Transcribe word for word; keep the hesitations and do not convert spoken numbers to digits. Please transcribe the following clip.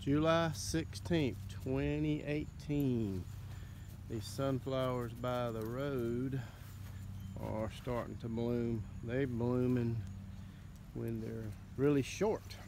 July sixteenth, twenty eighteen. These sunflowers by the road are starting to bloom. They're blooming when they're really short.